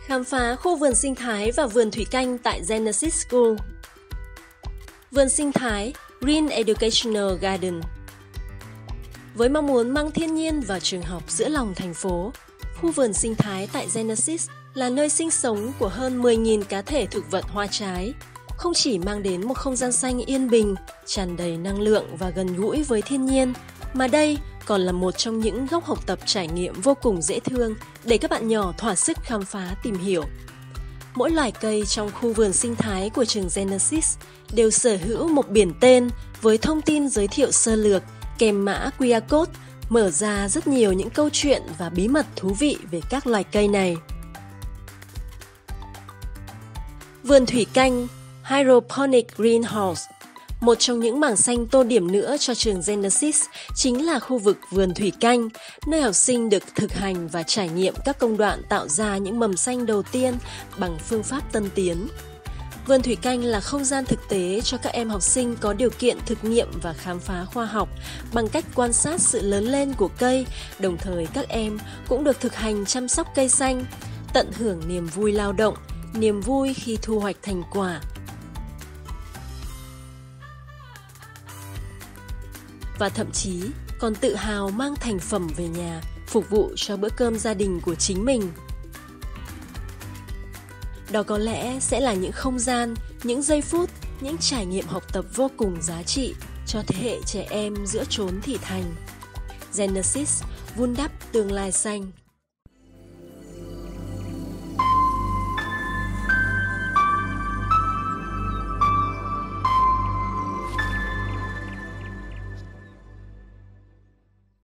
Khám phá khu vườn sinh thái và vườn thủy canh tại Genesis School. Vườn sinh thái Green Educational Garden. Với mong muốn mang thiên nhiên vào trường học giữa lòng thành phố, khu vườn sinh thái tại Genesis là nơi sinh sống của hơn 10.000 cá thể thực vật hoa trái, không chỉ mang đến một không gian xanh yên bình, tràn đầy năng lượng và gần gũi với thiên nhiên, mà đây còn là một trong những góc học tập trải nghiệm vô cùng dễ thương để các bạn nhỏ thỏa sức khám phá tìm hiểu. Mỗi loài cây trong khu vườn sinh thái của trường Genesis đều sở hữu một biển tên với thông tin giới thiệu sơ lược kèm mã QR code, mở ra rất nhiều những câu chuyện và bí mật thú vị về các loài cây này. Vườn thủy canh Hydroponic Greenhouse. Một trong những mảng xanh tô điểm nữa cho trường Genesis chính là khu vực vườn thủy canh, nơi học sinh được thực hành và trải nghiệm các công đoạn tạo ra những mầm xanh đầu tiên bằng phương pháp tân tiến. Vườn thủy canh là không gian thực tế cho các em học sinh có điều kiện thực nghiệm và khám phá khoa học bằng cách quan sát sự lớn lên của cây, đồng thời các em cũng được thực hành chăm sóc cây xanh, tận hưởng niềm vui lao động, niềm vui khi thu hoạch thành quả. Và thậm chí còn tự hào mang thành phẩm về nhà, phục vụ cho bữa cơm gia đình của chính mình. Đó có lẽ sẽ là những không gian, những giây phút, những trải nghiệm học tập vô cùng giá trị cho thế hệ trẻ em giữa chốn thị thành. Genesis vun đắp tương lai xanh.